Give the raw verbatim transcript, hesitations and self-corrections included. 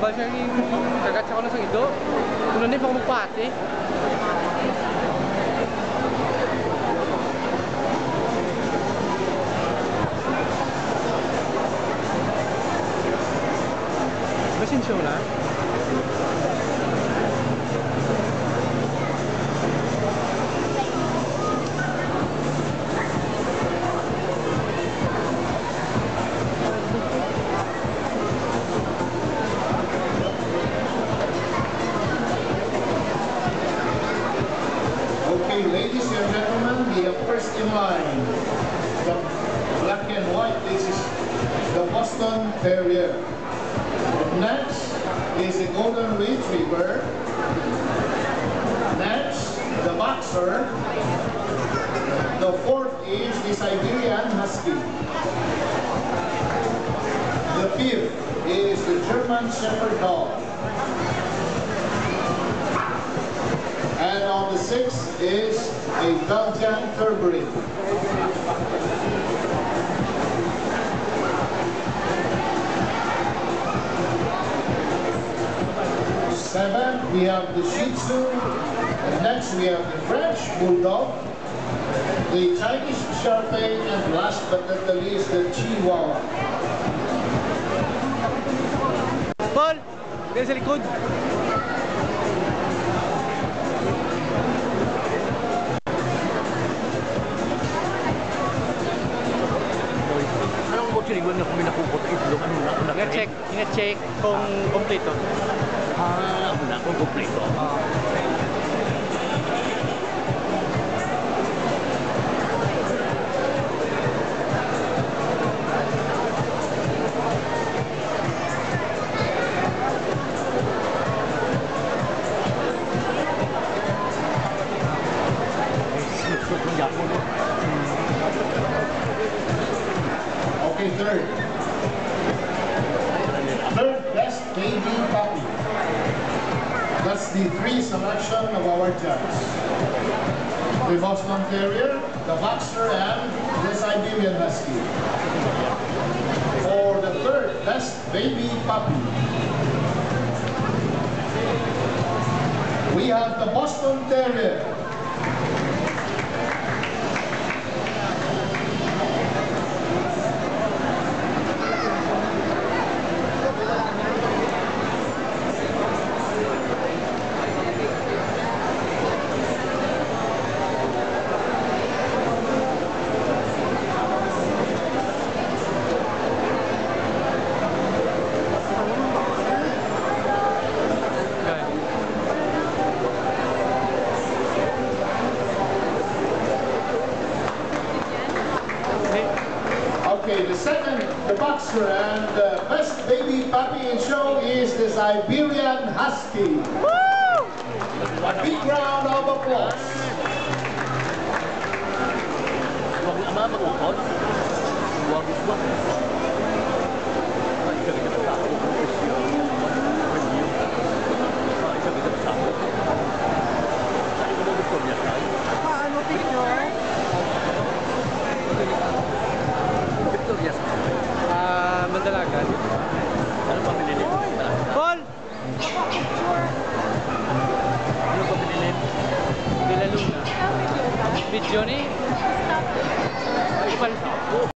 Bal siya yung kagatsa ko na sa ido. Kung na pa magpati. Basin show na. Ladies and gentlemen, the first in line, the black and white, this is the Boston Terrier. Next is the Golden Retriever. Next, the Boxer. The fourth is the Siberian Husky. The fifth is the German Shepherd Dog. And on the sixth is a Belgian Turberin. Seven, we have the Shih Tzu. And next we have the French Bulldog, the Chinese Sharpei, and last but not the least, the Chihuahua. Paul, dito sa likod. Sinigon na kami nakukot itlog. Ano na? Ano na? Ina-check. Ina-check kung kompleto. Ah, ano na? Kung kompleto. Ah. Okay, third. Third best baby puppy. That's the three selection of our judge. The Boston Terrier, the Boxer, and the Siberian Husky. For the third best baby puppy, we have the Boston Terrier. Okay, the second, the Boxer, and the best baby puppy in show is the Siberian Husky. Woo! A big round of applause. Paano picture? Ah, Mandalagan. Ano pa pinili? Paul! Ano pa pinili? Dilaluna. Video ni? Ipal.